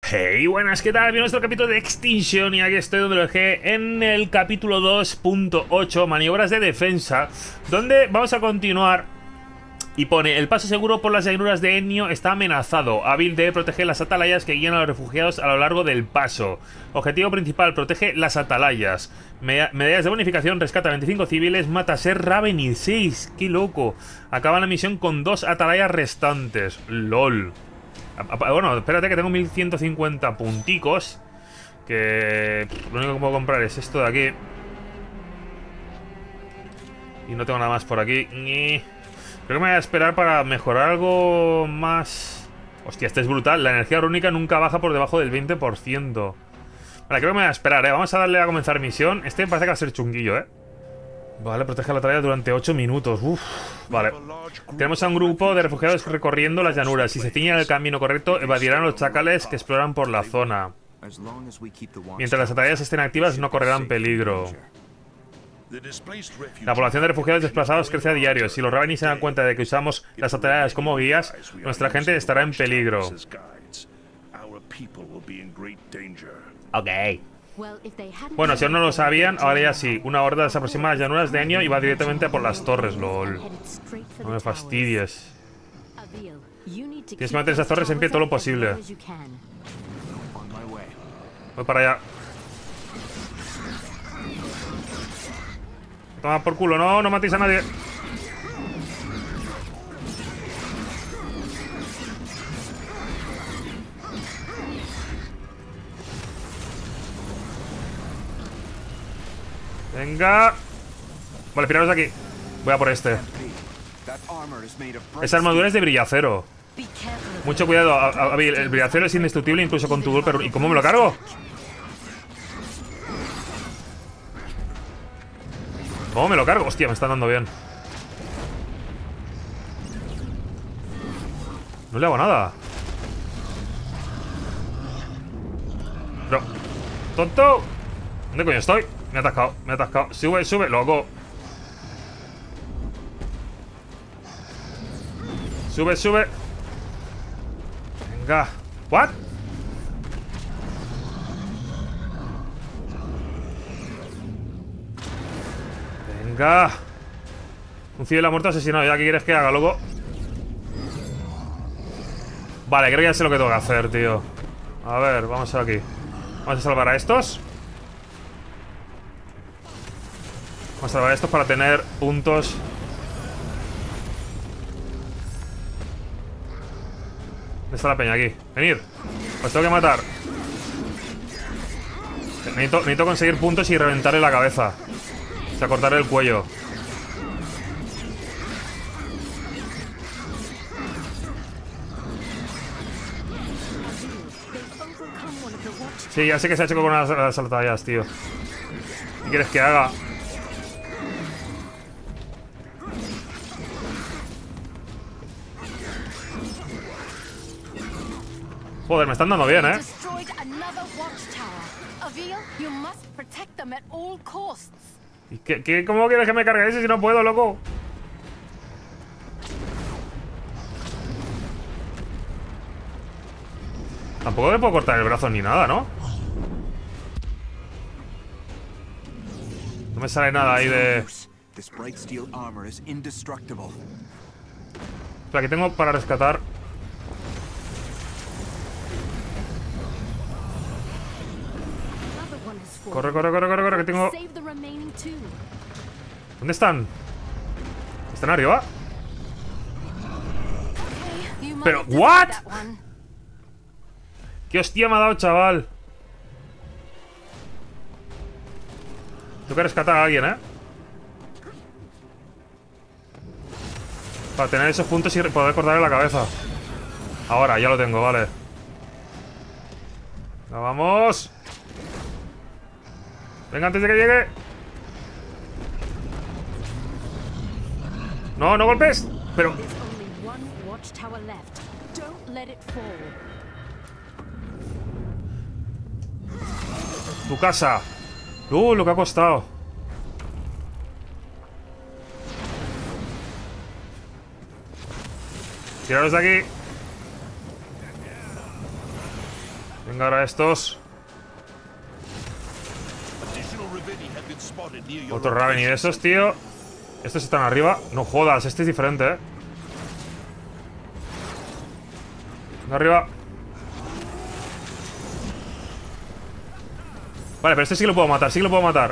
Hey, buenas, ¿qué tal? Bienvenidos a nuestro capítulo de Extinction. Y aquí estoy donde lo dejé en el capítulo 2.8, maniobras de defensa, donde vamos a continuar. Y pone, el paso seguro por las llanuras de Ennio está amenazado. Hábil de proteger las atalayas que guían a los refugiados a lo largo del paso. Objetivo principal, protege las atalayas. Medallas de bonificación, rescata 25 civiles, mata a Ser Raven y 6. ¡Qué loco! Acaba la misión con 2 atalayas restantes. LOL. Bueno, espérate que tengo 1150 punticos. Que lo único que puedo comprar es esto de aquí. Y no tengo nada más por aquí. Creo que me voy a esperar para mejorar algo más. Hostia, este es brutal. La energía rúnica nunca baja por debajo del 20%. Vale, creo que me voy a esperar, Vamos a darle a comenzar misión. Este me parece que va a ser chunguillo, Vale, protege la tarea durante 8 minutos. Uf, vale. Tenemos a un grupo de refugiados recorriendo las llanuras. Si se ciñen el camino correcto, evadirán a los chacales que exploran por la zona. Mientras las atalayas estén activas, no correrán peligro. La población de refugiados desplazados crece a diario. Si los Raveni se dan cuenta de que usamos las atalayas como guías, nuestra gente estará en peligro. Ok. Bueno, si aún no lo sabían, ahora ya sí. Una horda se aproxima a las llanuras de Ennio y va directamente por las torres, lol. No me fastidies. Tienes que mantener esas torres en pie todo lo posible. Voy para allá. Toma por culo, no matéis a nadie. Venga. Vale, tiraros aquí. Voy a por este. Esa armadura es de brillacero. Mucho cuidado, el brillacero es indestructible incluso con tu golpe. ¿Y cómo me lo cargo? ¿Cómo me lo cargo? Hostia, me están dando bien. No le hago nada. Pero, ¡tonto! ¿Dónde coño estoy? Me ha atascado, Sube, loco. Sube. Venga. ¿What? Venga. Un civil ha muerto asesinado. ¿Ya qué quieres que haga, loco? Vale, creo que ya sé lo que tengo que hacer, tío. A ver, vamos aquí. Vamos a salvar a estos. Vamos a salvar a estos para tener puntos. ¿Dónde está la peña? Aquí. Venir. Os tengo que matar. Necesito conseguir puntos y reventarle la cabeza. O sea, cortarle el cuello. Sí, ya sé que se ha hecho con unas atalayas, tío. ¿Qué quieres que haga? Joder, me están dando bien, ¿Y cómo quieres que me cargue ese si no puedo, loco? Tampoco le puedo cortar el brazo ni nada, ¿no? No me sale nada ahí de... Espera, aquí tengo para rescatar. Corre, que tengo... ¿Dónde están? ¿Están arriba? Pero, ¿what? ¿Qué hostia me ha dado, chaval? Tengo que rescatar a alguien, Para tener esos puntos y poder cortarle la cabeza. Ahora, ya lo tengo, vale. ¡Vamos! Venga, antes de que llegue. No golpes. Pero... Tu casa. Lo que ha costado. Tiraros de aquí. Venga, ahora estos. Otro Raven y de esos, tío. Estos están arriba. No jodas, este es diferente, Venga, arriba. Vale, pero este sí que lo puedo matar, sí que lo puedo matar.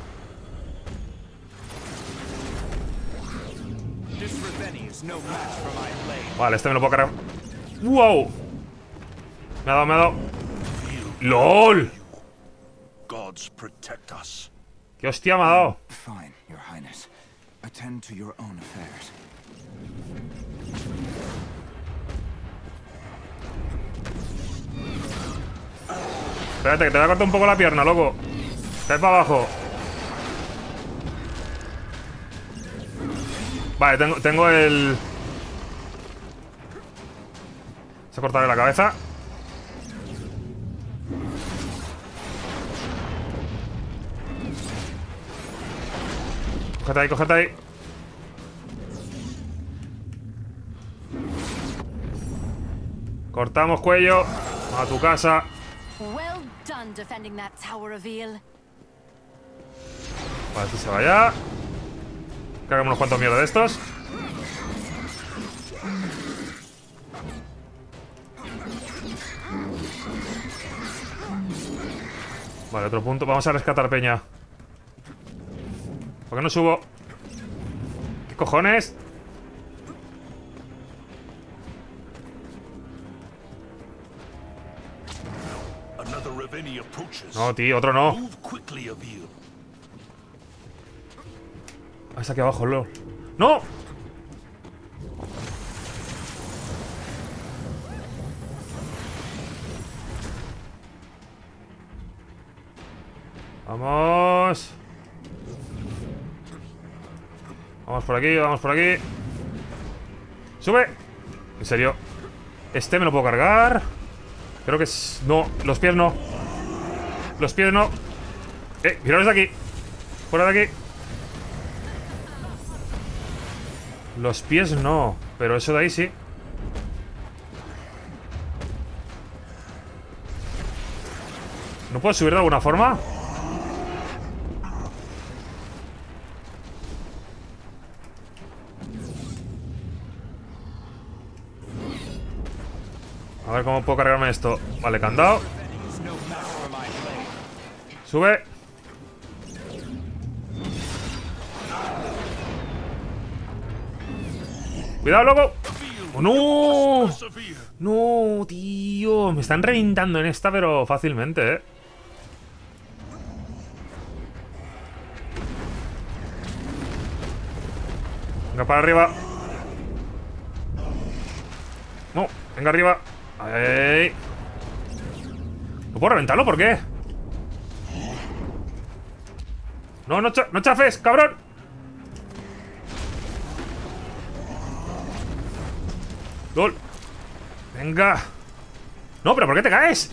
Vale, este me lo puedo cargar. ¡Wow! Me ha dado, me ha dado. ¡LOL! ¡Qué hostia me ha dado! Espérate, que te voy a cortar un poco la pierna, loco. Cae para abajo. Vale, tengo el... Se ha cortado la cabeza. Cógete ahí, cógete ahí. Cortamos cuello. A tu casa. Vale, aquí se vaya. Cargamos unos cuantos mierda de estos. Vale, otro punto. Vamos a rescatar peña. ¿Por qué no subo? ¿Qué cojones? No, tío, otro no. Ah, está aquí abajo, LOL. ¡No! Vamos. Vamos por aquí, vamos por aquí. ¡Sube! En serio. Este me lo puedo cargar. Creo que es... No, los pies no. Los pies no. Miraros de aquí. Fuera de aquí. Los pies no. Pero eso de ahí sí. ¿No puedo subir de alguna forma? A ver cómo puedo cargarme esto. Vale, candado. Sube. Cuidado, loco. ¡Oh, no! No, tío. Me están reventando en esta, pero fácilmente, Venga, para arriba. No, venga arriba. Ahí. ¿No puedo reventarlo? ¿Por qué? No, no chafes, cabrón. ¡Lol! Venga. No, pero ¿por qué te caes?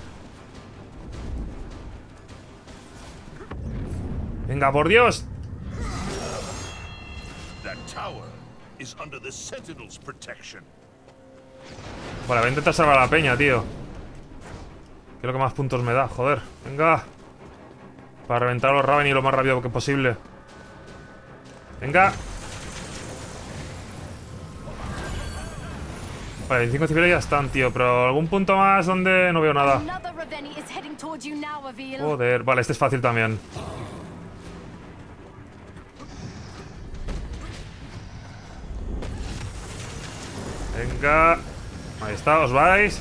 Venga, por Dios. Vale, voy a intentar salvar a la peña, tío. Que es lo que más puntos me da, joder. Venga. Para reventar a los Raven y lo más rápido que posible. Venga. Vale, 25 civiles ya están, tío. Pero algún punto más donde no veo nada. Joder, vale, este es fácil también. Venga. Ahí está, os vais.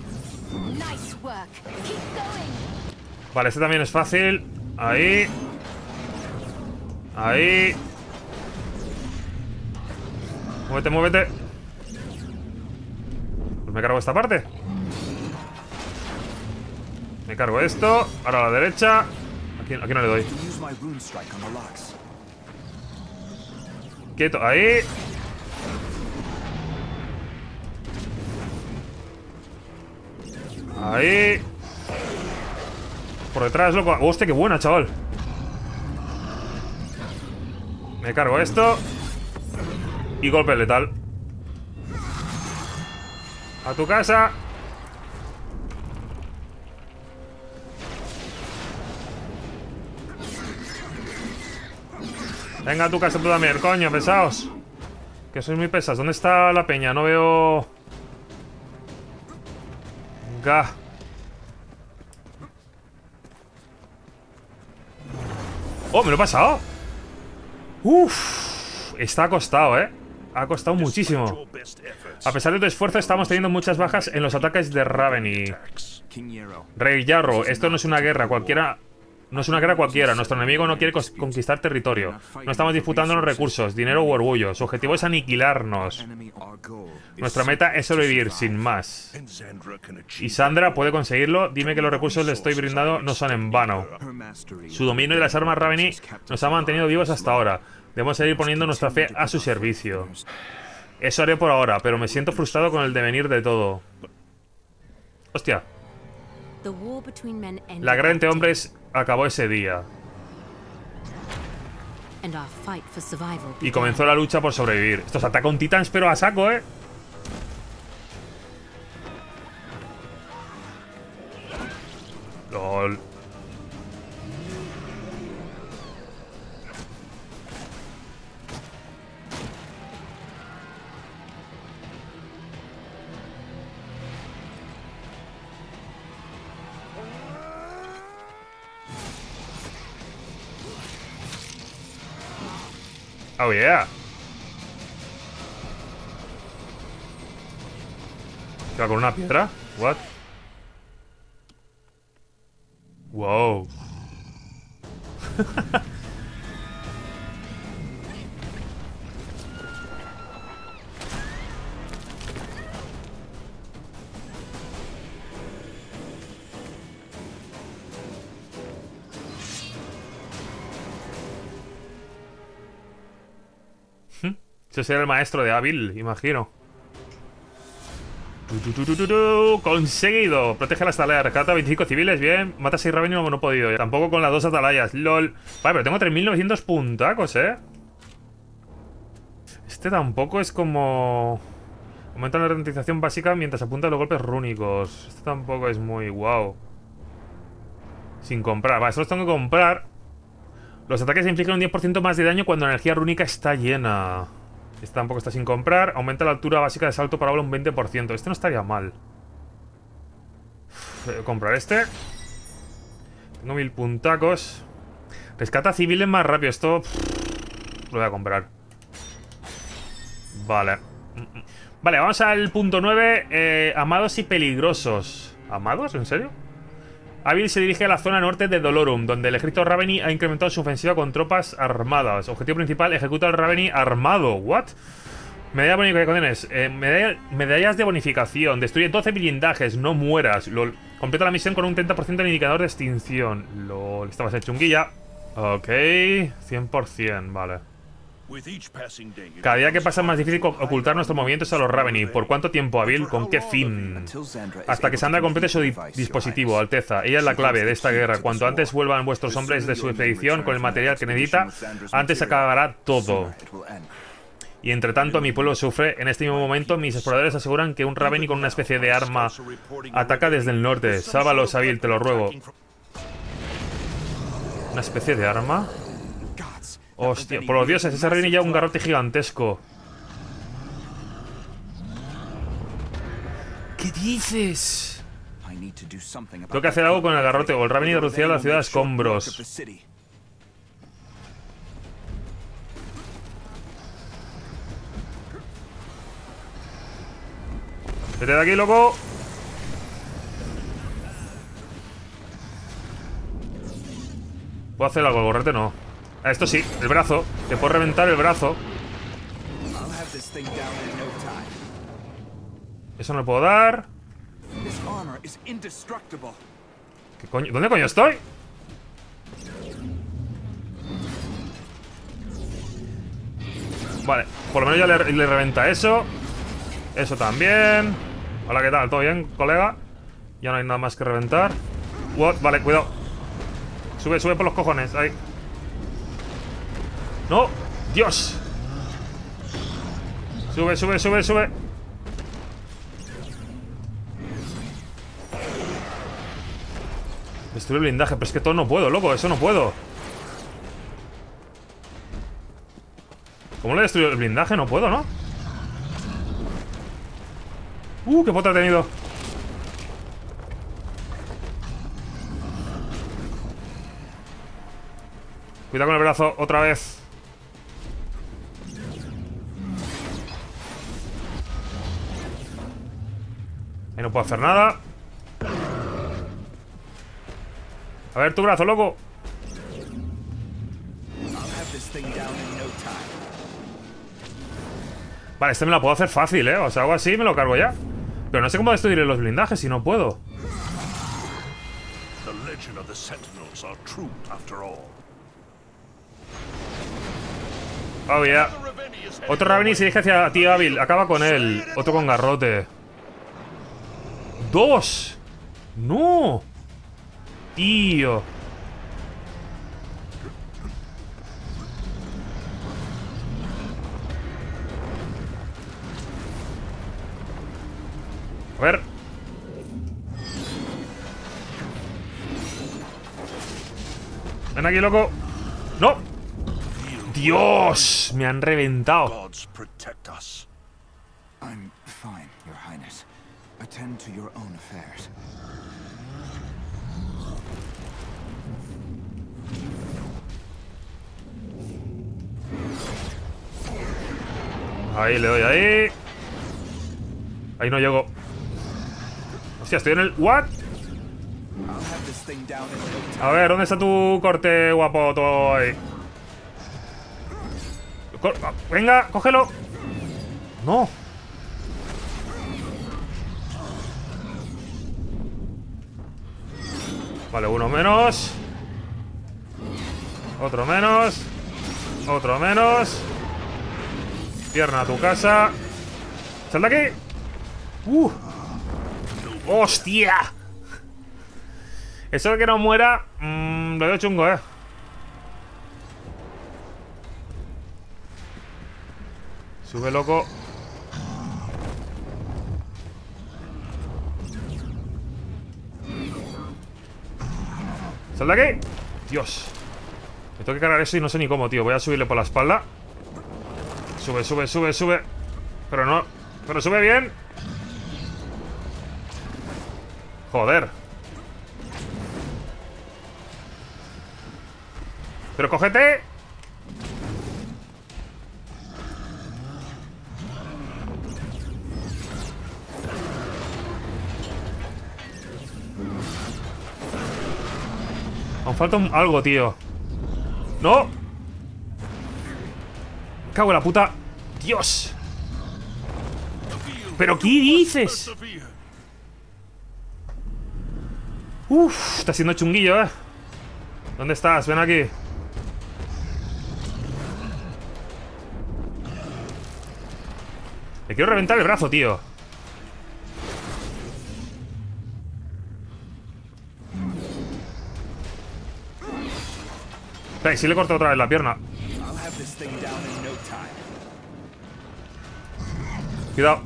Vale, este también es fácil. Ahí. Ahí. Muévete, muévete. Pues me cargo esta parte. Me cargo esto. Ahora a la derecha. Aquí no le doy. Quieto, ahí. Ahí. Por detrás, loco. Hostia, qué buena, chaval. Me cargo esto. Y golpe letal. A tu casa. Venga tú, casa tú también, coño, pesaos. Que sois muy pesados. ¿Dónde está la peña? No veo... Venga. ¡Oh, me lo he pasado! ¡Uf! Está acostado, ¿eh? Ha costado muchísimo. A pesar de tu esfuerzo, estamos teniendo muchas bajas en los ataques de Raveni. Rey Yarrow, esto no es una guerra cualquiera. No es una guerra cualquiera. Nuestro enemigo no quiere conquistar territorio. No estamos disputando los recursos, dinero u orgullo. Su objetivo es aniquilarnos. Nuestra meta es sobrevivir, sin más. Y Sandra puede conseguirlo. Dime que los recursos le estoy brindando no son en vano. Su dominio de las armas Raveni nos ha mantenido vivos hasta ahora. Debemos seguir poniendo nuestra fe a su servicio. Eso haré por ahora, pero me siento frustrado con el devenir de todo. Hostia. La guerra entre hombres acabó ese día. Y comenzó la lucha por sobrevivir. Estos atacan titans, pero a saco, ¿eh? LOL. Oh yeah. ¿Qué va con una piedra? What? Wow. Ese será el maestro de Avil, imagino. Conseguido. Protege las atalayas. Rescata a 25 civiles. Bien. Mata a 6 Raveni. No he podido. Tampoco con las 2 atalayas. LOL. Vale, pero tengo 3900 puntacos, Este tampoco es como... Aumenta la ralentización básica mientras apunta los golpes rúnicos. Este tampoco es muy wow. Sin comprar. Vale, solo tengo que comprar. Los ataques infligen un 10% más de daño cuando la energía rúnica está llena. Este tampoco está sin comprar. Aumenta la altura básica de salto para un 20%. Este no estaría mal. Comprar este. Tengo 1000 puntacos. Rescata civiles más rápido. Esto lo voy a comprar. Vale. Vale, vamos al punto 9. Amados y peligrosos. ¿Amados? ¿En serio? Avil se dirige a la zona norte de Dolorum, donde el ejército Raveni ha incrementado su ofensiva con tropas armadas. Objetivo principal, ejecuta al Raveni armado. ¿What? Medalla de bonificaciones. Medallas de bonificación. Destruye 12 blindajes. No mueras. LOL. Completa la misión con un 30% de indicador de extinción. LOL. Esta va a ser chunguilla. Ok. 100%. Vale. Cada día que pasa es más difícil ocultar nuestros movimientos a los Raveni. ¿Por cuánto tiempo, Avil? ¿Con qué fin? Hasta que Sandra complete su dispositivo, Alteza. Ella es la clave de esta guerra. Cuanto antes vuelvan vuestros hombres de su expedición con el material que necesita, antes acabará todo. Y entre tanto mi pueblo sufre. En este mismo momento mis exploradores aseguran que un Raveni con una especie de arma ataca desde el norte. Sálvalos, Avil, te lo ruego. ¿Una especie de arma? Hostia, por los dioses, ese Raveni lleva un garrote gigantesco. ¿Qué dices? Tengo que hacer algo con el garrote o el Raveni reducirá la ciudad a escombros. Vete de aquí, loco. ¿Puedo hacer algo? El gorrete no. Esto sí, el brazo. Te puedo reventar el brazo. Eso no le puedo dar. ¿Qué coño? ¿Dónde coño estoy? Vale, por lo menos ya le reventa eso. Eso también. Hola, ¿qué tal? ¿Todo bien, colega? Ya no hay nada más que reventar. What? Vale, cuidado. Sube, sube por los cojones. Ahí. ¡No! ¡Dios! Sube, sube, sube, sube. Destruir el blindaje. Pero es que todo no puedo, loco. Eso no puedo. ¿Cómo le he destruido el blindaje? No puedo, ¿no? Qué pota ha tenido. Cuidado con el brazo, otra vez. Ahí no puedo hacer nada. A ver tu brazo, loco. Vale, este me lo puedo hacer fácil, ¿eh? O sea, algo así me lo cargo ya. Pero no sé cómo destruir los blindajes si no puedo. Oh, yeah. Otro Raveni se dirige hacia ti, Avil. Acaba con él. Otro con garrote. ¡Dos! ¡No! Tío. A ver. Ven aquí, loco. ¡No! ¡Dios! Me han reventado. I'm fine, Your Highness. Attend to your own affairs. Ahí, le doy ahí. Ahí no llego. Hostia, estoy en el... ¿What? A ver, ¿dónde está tu corte guapo todo ahí? Venga, cógelo. No. Vale, uno menos. Otro menos. Otro menos. Pierna a tu casa. ¡Sal de aquí! ¡Hostia! Eso de que no muera, lo veo chungo, Sube, loco. ¡Sal de aquí! Dios. Me tengo que cargar eso y no sé ni cómo, tío. Voy a subirle por la espalda. Sube, sube, sube, sube. Pero no. Pero sube bien. Joder. Pero cógete. Aún falta algo, tío. ¡No! Me cago en la puta. ¡Dios! ¿Pero qué dices? Uf, está siendo chunguillo, ¿Dónde estás? Ven aquí. Le quiero reventar el brazo, tío. Espera, si le corto otra vez la pierna. Cuidado.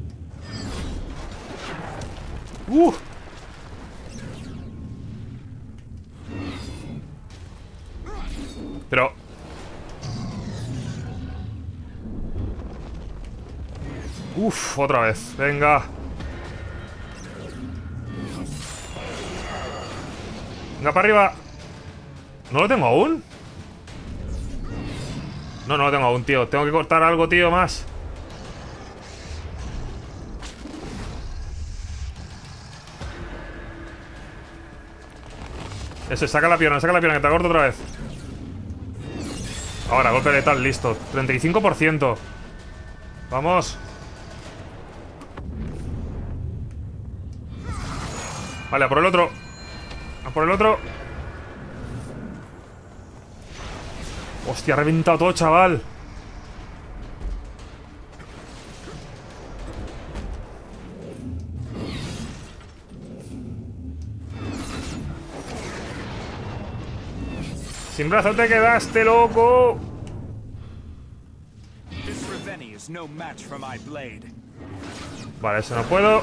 Pero... Uf, otra vez. Venga. Venga, para arriba. ¿No lo tengo aún? No, no lo tengo aún, tío. Tengo que cortar algo, tío, más. Eso, saca la pierna, que te corto otra vez. Ahora, golpe letal, listo. 35%. Vamos. Vale, a por el otro. A por el otro. Hostia, ha reventado todo, chaval. Sin brazo te quedaste, loco. Vale, eso no puedo.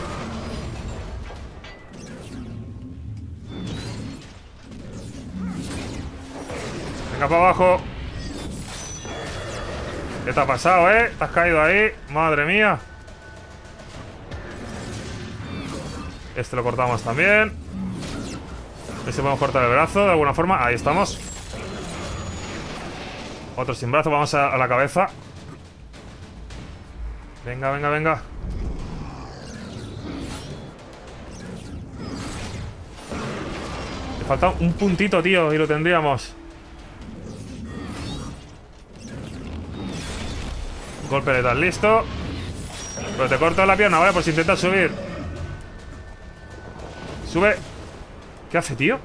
Venga, para abajo. ¿Qué te ha pasado, eh? ¿Te has caído ahí? Madre mía. Este lo cortamos también. Este podemos cortar el brazo de alguna forma. Ahí estamos. Otro sin brazo. Vamos a la cabeza. Venga, venga, venga. Le falta un puntito, tío, y lo tendríamos. Golpe letal, listo. Pero te corto la pierna, ¿vale? Por si intentas subir. Sube. ¿Qué hace, tío?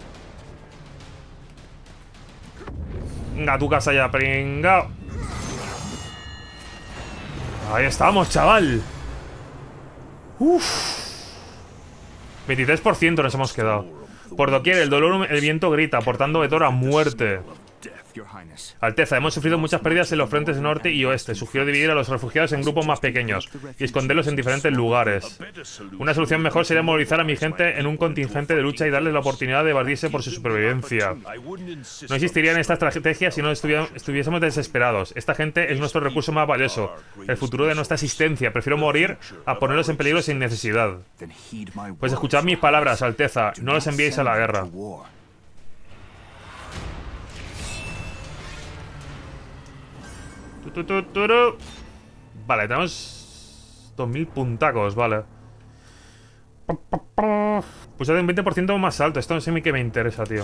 Venga, a tu casa ya, pringao. Ahí estamos, chaval. Uff. 23% nos hemos quedado. Por doquier, el dolor, el viento grita, portando Vetor a muerte. Alteza, hemos sufrido muchas pérdidas en los frentes norte y oeste. Sugiero dividir a los refugiados en grupos más pequeños y esconderlos en diferentes lugares. Una solución mejor sería movilizar a mi gente en un contingente de lucha y darles la oportunidad de evadirse por su supervivencia. No existiría en esta estrategia si no estuviésemos desesperados. Esta gente es nuestro recurso más valioso, el futuro de nuestra existencia. Prefiero morir a ponerlos en peligro sin necesidad. Pues escuchad mis palabras, Alteza. No los enviéis a la guerra. Vale, tenemos 2000 puntacos, vale. Pues hay un 20% más alto. Esto no sé ni que me interesa, tío.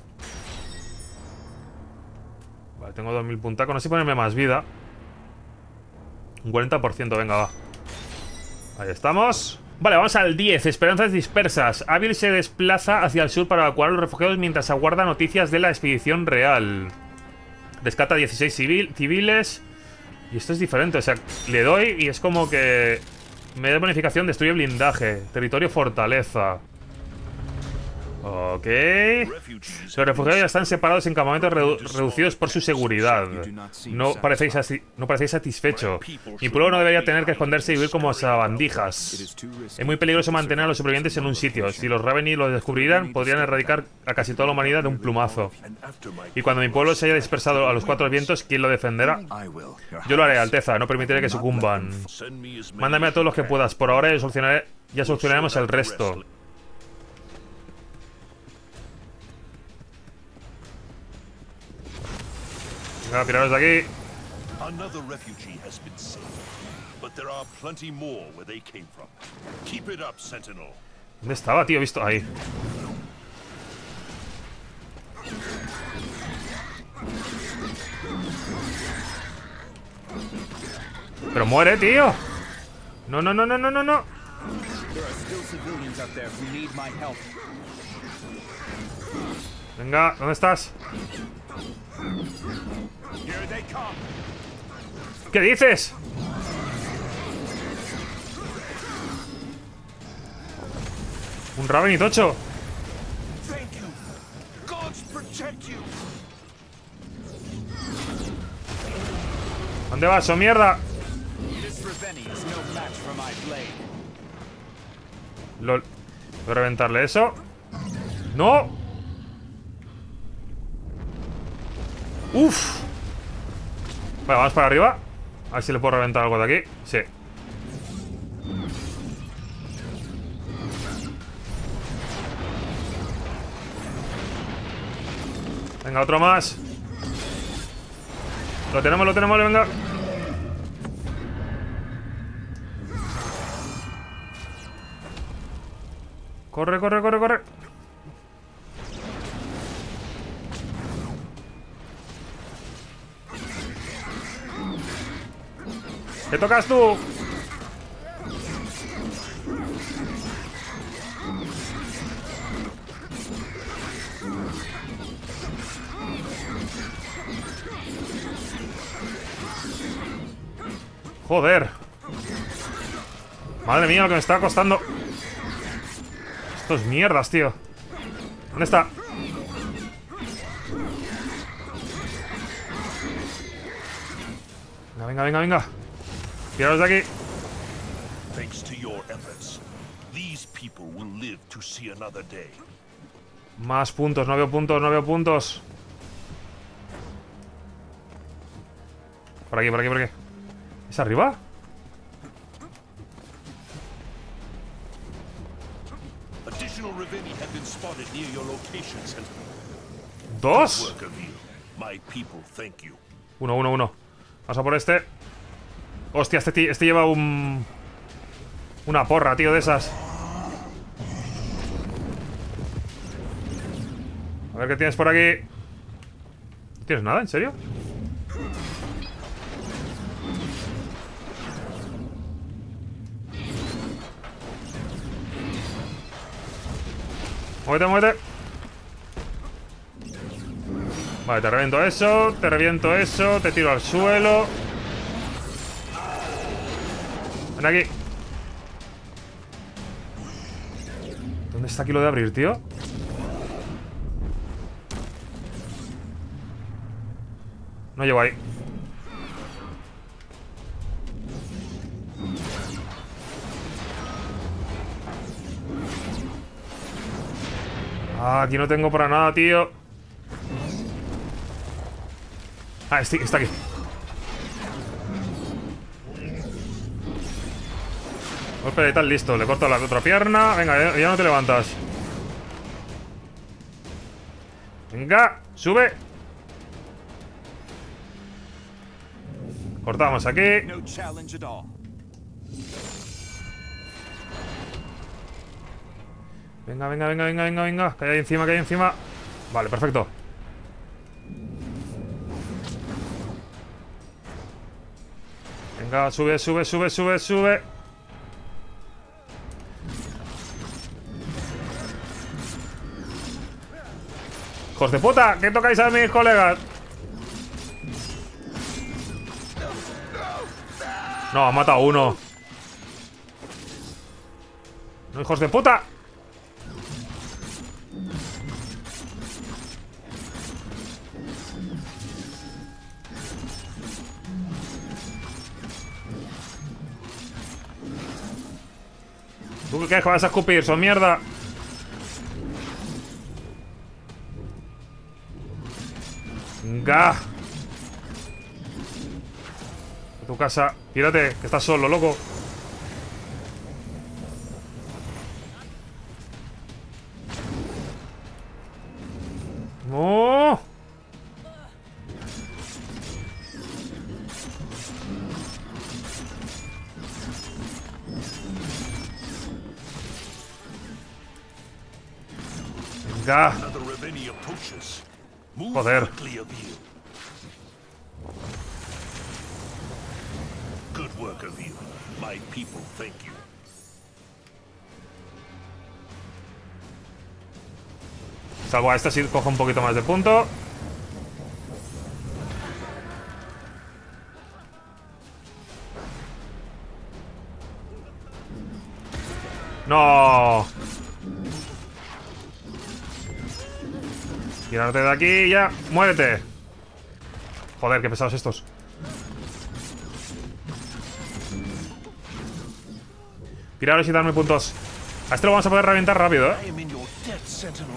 Vale, tengo 2000 puntacos. No sé ponerme más vida. Un 40%, venga, va. Ahí estamos. Vale, vamos al 10. Esperanzas dispersas. Avil se desplaza hacia el sur para evacuar a los refugiados mientras aguarda noticias de la expedición real. Rescata 16 civiles. Y esto es diferente, o sea, le doy y es como que me da bonificación, destruye blindaje, territorio fortaleza. Ok. Los refugiados ya están separados en campamentos reducidos por su seguridad. No parecéis satisfecho. Mi pueblo no debería tener que esconderse y vivir como sabandijas. Es muy peligroso mantener a los supervivientes en un sitio. Si los Raveni lo descubrieran, podrían erradicar a casi toda la humanidad de un plumazo. Y cuando mi pueblo se haya dispersado a los cuatro vientos, ¿quién lo defenderá? Yo lo haré, Alteza. No permitiré que sucumban. Mándame a todos los que puedas. Por ahora ya solucionaremos el resto. Venga, tiraros de aquí. ¿Dónde estaba, tío? He visto ahí. Pero muere, tío. No, no, no, no, no, no, no. Venga, ¿dónde estás? ¿Qué dices? Un Raveni tocho. ¿Dónde vas, oh mierda? LOL. Voy a reventarle eso. ¡No! ¡Uf! Vale, vamos para arriba. A ver si le puedo reventar algo de aquí. Sí. Venga, otro más. Lo tenemos, venga. Corre, corre, corre, corre. ¿Qué tocas tú? Joder. Madre mía, lo que me está costando. Estos mierdas, tío. ¿Dónde está? Venga, venga, venga, venga. Tiraros de aquí. Más puntos, no veo puntos, no veo puntos. Por aquí, por aquí, por aquí. ¿Es arriba? Additional Reveni have been spotted near your location, Sentinel. ¿Dos? Work of you. My people thank you. Uno. Vamos a por este. Hostia, este lleva una porra, tío, de esas. A ver qué tienes por aquí. ¿No tienes nada? ¿En serio? Muévete. Vale, te reviento eso, te tiro al suelo. Ven aquí. ¿Dónde está aquí lo de abrir, tío? No llego ahí. Ah, aquí no tengo para nada, tío. Ah, está aquí. Golpe de tal, listo. Le corto la otra pierna. Venga, ya no te levantas. Venga, sube. Cortamos aquí. No challenge at all. Venga. Que hay encima. Vale, perfecto. Venga, sube. ¡Hijos de puta! ¿Qué tocáis a mis colegas? No, ha matado a uno. ¡No, hijos de puta! ¿Tú qué crees que vas a escupir? ¡Son mierda! Venga. A tu casa. Pírate, que estás solo, loco. ¡No! Venga. Another Reveni approaches. Move Joder. quickly of you. Good work of you. My people thank you. Salvo a esta si cojo un poquito más de punto. ¡No! Quírate de aquí ya. ¡Muérete! Joder, qué pesados estos. Tiraros y darme puntos. A este lo vamos a poder reventar rápido, I am in your debt, Sentinel.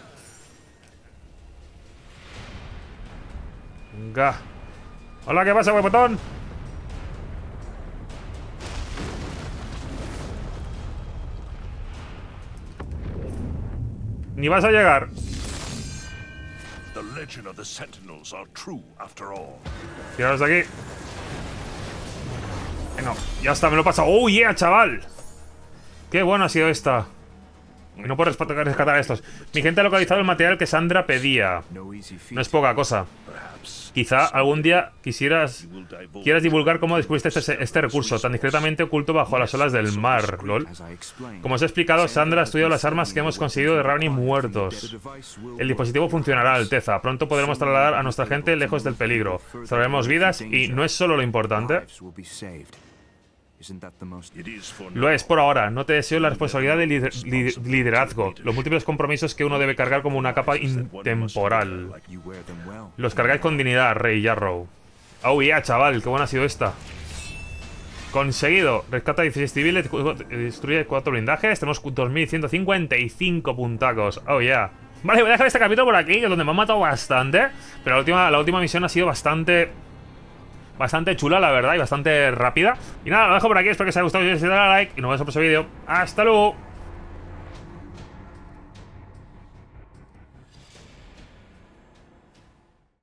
Venga. Hola, ¿qué pasa, huevotón? Ni vas a llegar. The legend of the Sentinels are true after all. Tiraros de aquí. Venga, ya está, me lo he pasado. ¡Oh, yeah, chaval! Qué bueno ha sido esta. Y no puedo rescatar a estos. Mi gente ha localizado el material que Sandra pedía. No easy feat. No es poca cosa. Quizá algún día quieras divulgar cómo descubriste este recurso tan discretamente oculto bajo las olas del mar, lol. As I explained, Como os he explicado, Sandra ha estudiado las armas que hemos conseguido de Ravni muertos. El dispositivo funcionará, Alteza. Pronto podremos trasladar a nuestra gente lejos del peligro. Salvaremos vidas y no es solo lo importante. lives will be saved. Isn't that the most It is for Lo es por ahora. No te deseo la responsabilidad de liderazgo. Los múltiples compromisos que uno debe cargar como una capa intemporal. you wear them well? Los cargáis con dignidad, Rey Jarrow. Oh yeah, chaval, qué buena ha sido esta. Conseguido. Rescata 16 civiles, destruye 4 blindajes. Tenemos 2155 puntacos. Oh yeah. Vale, voy a dejar este capítulo por aquí, que es donde me han matado bastante. Pero la última misión ha sido bastante bastante chula, la verdad, y bastante rápida. Y nada, lo dejo por aquí, espero que os haya gustado. Si os dale a like y nos vemos en el próximo vídeo. ¡Hasta luego!